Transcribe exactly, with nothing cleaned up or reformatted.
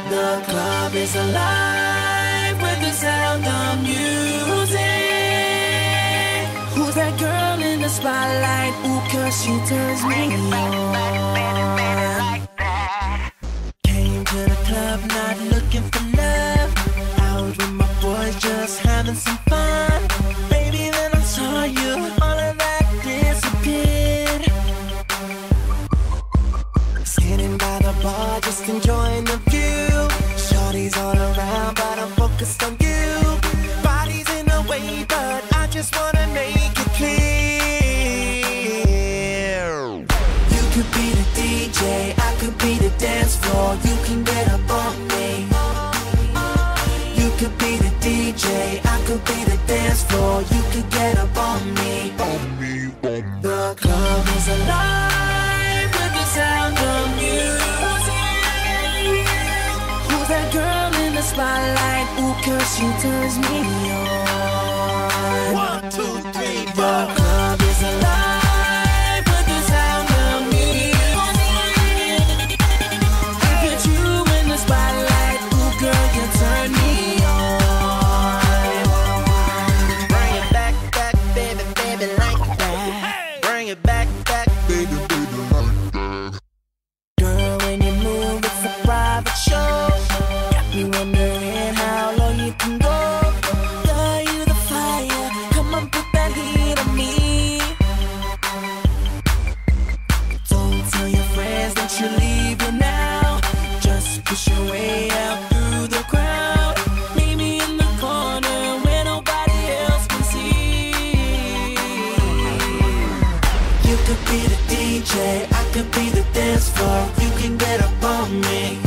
The club is alive with the sound of music. Who's that girl in the spotlight? Ooh, cause she turns me on. Came to the club not looking for love. Out with my boys just having some fun. Baby, then I saw you, all of that disappeared. Sitting by the bar, just enjoying the view. Shorties all around, but I'm focused on you. Body's in the way, but I just wanna make it clear. You could be the D J, I could be the dance floor. You can get up on me. You could be the D J, I could be the dance floor. You could get up on me. The club is alive with the sound of music. Who's that girl in the spotlight? Ooh, cause she turns me on. One, two, three, four. The club is alive with the sound of music. I put you in the spotlight. Ooh, girl, you turn me on. Bring it back, back, baby, baby, like that. Bring it back, back, baby, baby, like that. Girl, when you move, it's a private show. Got me wondering how low you can go. Girl, you the fire, come on, put that heat on me. Don't tell your friends that you're leaving now. Just push your way out through the crowd. Meet me in the corner where nobody else can see. You could be the D J, I could be the dance floor. You can get up on me.